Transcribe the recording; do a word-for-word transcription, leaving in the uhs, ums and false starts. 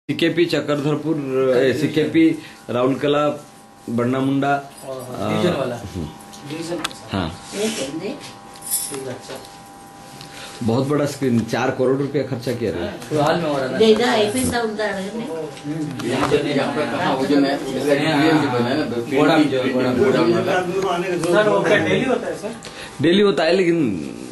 CKP Chakradharpur, CKP Rourkela, Banna Munda, division वाला। हाँ, बहुत बड़ा स्क्रीन, चार करोड़ रुपया खर्चा किया रहा हाल में हो रहा डेली होता है, लेकिन